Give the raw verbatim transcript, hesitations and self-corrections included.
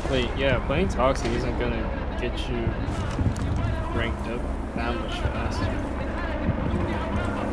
Wait, yeah, playing Toxic isn't gonna get you ranked up that much faster.